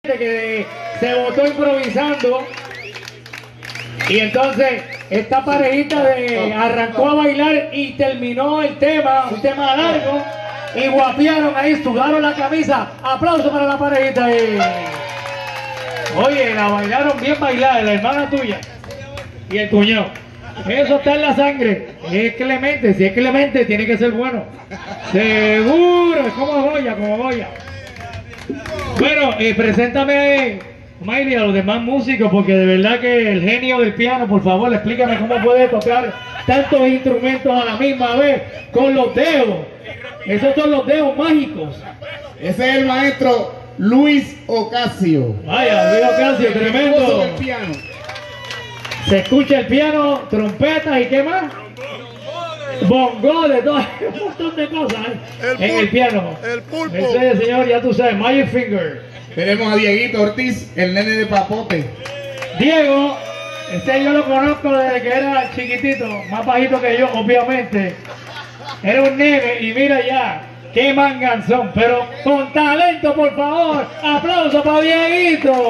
que se votó improvisando y entonces esta parejita arrancó a bailar y terminó el tema, un tema largo, y guapiaron ahí, sudaron la camisa. Aplauso para la parejita ahí. Oye, la bailaron bien bailada, la hermana tuya y el cuñado. Eso está en la sangre. Es Clemente, si es Clemente tiene que ser bueno. Seguro, es como Goya, como Goya. Bueno, preséntame, Mayri, a los demás músicos, porque de verdad que el genio del piano, por favor, explícame cómo puede tocar tantos instrumentos a la misma vez, con los dedos. Esos son los dedos mágicos. Ese es el maestro Luis Ocasio. Vaya, Luis Ocasio, tremendo. El piano. Se escucha el piano, trompetas y qué más. Bongo, de todo, un montón de cosas en el piano. El pulpo. Ese señor, ya tú sabes, Magic Finger. Tenemos a Dieguito Ortiz, el nene de Papote. Diego, ese yo lo conozco desde que era chiquitito, más bajito que yo, obviamente. Era un nene y mira ya, qué manganzón, pero con talento, por favor. Aplauso para Dieguito.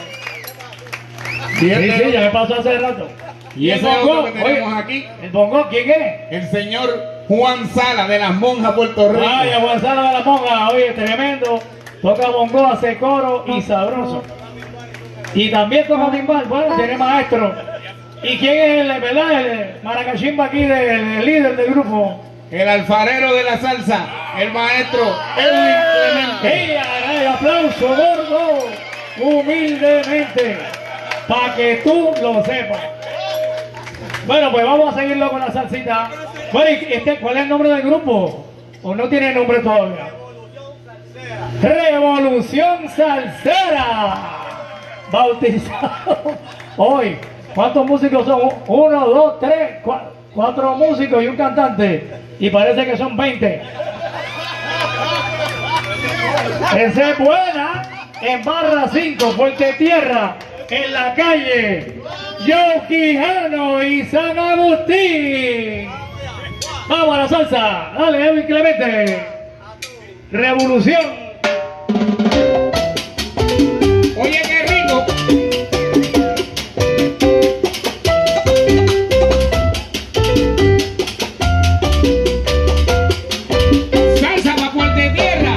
Sí, ya me pasó hace rato. Y ese otro que tenemos aquí, ¿el bongo quién es? el señor Juan Sala de las Monjas, Puerto Rico. Vaya, Juan Sala de las Monjas, oye, tremendo. Toca bongo, hace coro y sabroso. Y también toca timbal, bueno, tiene maestro. ¿Y quién es el, verdad, el maracachimba aquí, el líder del grupo? El alfarero de la salsa, el maestro Edwin Clemente. ¡Ey, aplauso, gordo! Humildemente, para que tú lo sepas. Bueno, pues vamos a seguirlo con la salsita. Bueno, ¿cuál es el nombre del grupo? ¿O no tiene nombre todavía? Revolución Salsera. Bautizado hoy. ¿Cuántos músicos son? 1, 2, 3, 4 músicos y un cantante. Y parece que son 20. Esa es buena. En Barra 5, Fuerte Tierra, en la calle Joe Quijano y San Agustín. Vamos a la salsa. Dale, Edwin Clemente. Revolución. Oye, qué rico. Salsa para Fuerte Tierra.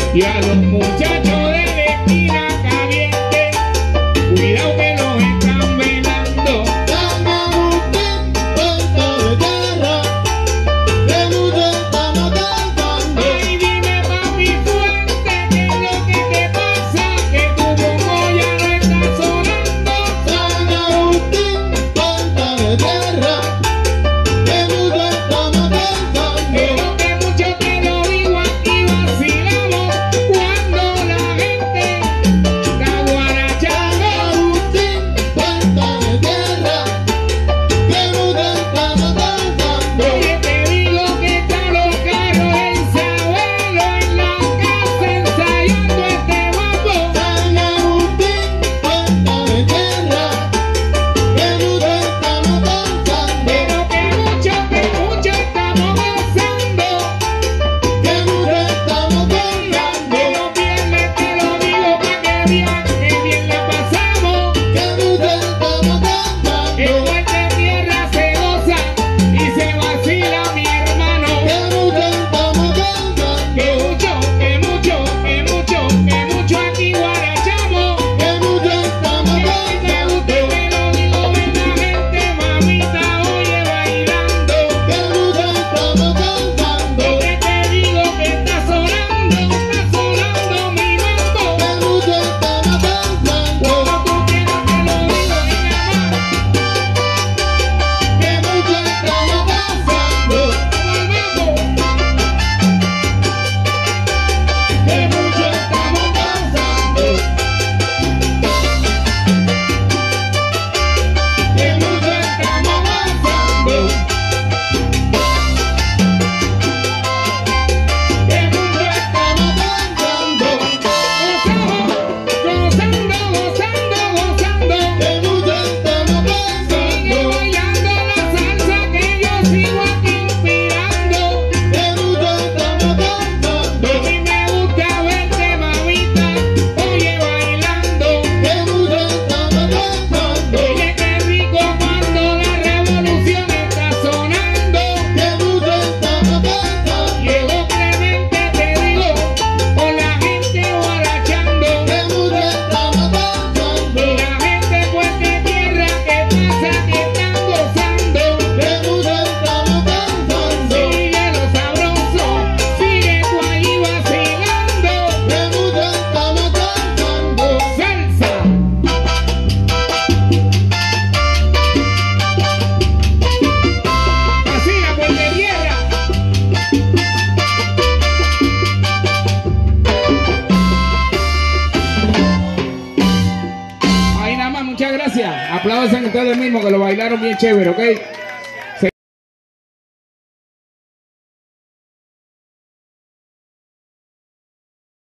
Y a los muchachos de la esquina caliente, cuidado que los están velando. San Agustín, puerta de tierra, que mucho estamos cantando. Ay, dime papi fuerte, ¿qué es lo que te pasa? Que tu bongo ya no está sonando. San Agustín, puerta de tierra, que mucho estamos cantando. Pero que mucho te lo digo aquí vacilamos cuando la gente está guarachando. Agustín, puerta de tierra, que mucho estamos cantando. Oye, te digo que están los carros en Sabelo en la casa ensayando este mambo. San Agustín, puerta de tierra, que mucho estamos cantando. Pero que mucho estamos gozando. Que mucho estamos cantando. De los viernes te lo digo pa' que bien la pasamos. Que mucho estamos cantando. En nuestra tierra se goza y se vacila mi hermano. Que mucho estamos cantando. Que mucho aquí guarachamos. Que mucho estamos Que cantando. te lo digo, ven la gente, mamita, oye bailando. Que mucho estamos cantando. Que te digo que está sonando mi mambo. Que mucho estamos cantando. Como tú quieras te lo digo, venga más. Que mucho estamos cantando. Como el mambo. Que mucho estamos cantando. Que mucho estamos cantando. Que mucho estamos cantando. Gozando. Que mucho estamos Sigue cantando. bailando la salsa que yo sigo aquí inspirando. Que mucho estamos cantando. A mí me gusta verte, mamita, oye bailando. Que mucho estamos cantando. Oye qué rico cuando la revolución está sonando. Que mucho estamos cantando. Llegó Clemente, te digo, con la gente guarachando. Que mucho estamos cantando. Y la gente pues de tierra que pasa que están gozando. Que mucho estamos cantando. Sigue lo sabroso, sigue tú ahí vacilando. Que mucho estamos cantando. Salsa. Vacila por de tierra. Ahí nada más, muchas gracias. Aplaudan ustedes mismos que lo bailaron bien chévere, ¿ok?